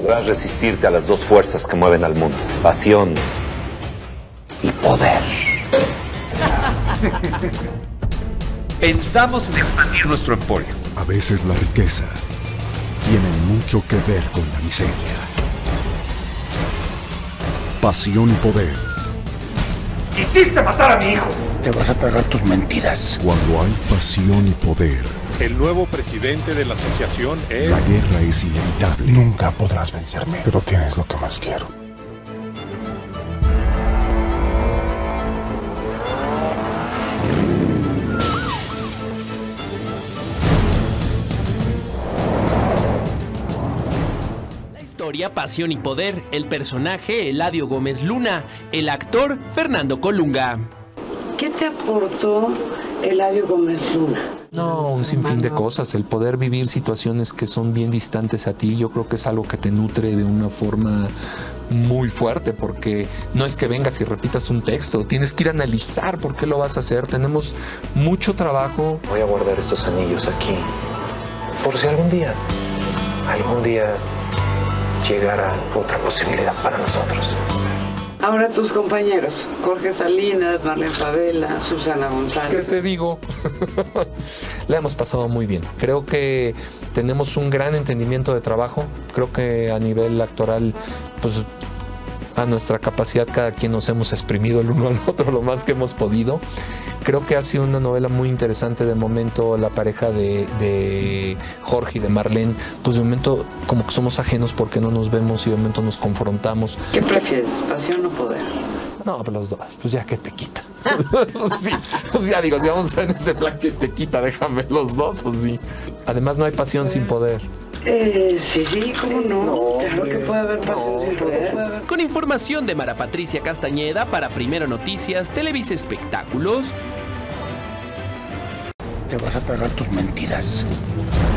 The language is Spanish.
Podrás resistirte a las dos fuerzas que mueven al mundo: pasión y poder. Pensamos en expandir nuestro emporio. A veces la riqueza tiene mucho que ver con la miseria. Pasión y poder. ¡Quisiste matar a mi hijo! Te vas a tragar tus mentiras. Cuando hay pasión y poder, El nuevo presidente de la asociación es... la guerra es inevitable. Nunca podrás vencerme, pero tienes lo que más quiero. Historia, pasión y poder. El personaje Eladio Gómez Luna. El actor Fernando Colunga. ¿Qué te aportó Eladio Gómez Luna? No, un sinfín de cosas. El poder vivir situaciones que son bien distantes a ti, yo creo que es algo que te nutre de una forma muy fuerte, porque no es que vengas y repitas un texto, tienes que ir a analizar por qué lo vas a hacer. Tenemos mucho trabajo. Voy a guardar estos anillos aquí, por si algún día llegara otra posibilidad para nosotros. Ahora tus compañeros, Jorge Salinas, Marlene Favela, Susana ¿Qué González. te digo? La hemos pasado muy bien. Creo que tenemos un gran entendimiento de trabajo. Creo que a nivel actoral, pues a nuestra capacidad cada quien nos hemos exprimido el uno al otro lo más que hemos podido. Creo que ha sido una novela muy interesante. De momento la pareja de Jorge y de Marlene, pues de momento como que somos ajenos porque no nos vemos y de momento nos confrontamos. ¿Qué prefieres, pasión o poder? No, pues los dos, pues ya que te quita. Sí, pues ya digo, si vamos en ese plan que te quita, déjame los dos, pues sí. Además no hay pasión sin poder. Sí, ¿cómo no? Claro que puede haber pasión sin poder. Con información de Mara Patricia Castañeda para Primero Noticias, Televisa Espectáculos. Te vas a tragar tus mentiras.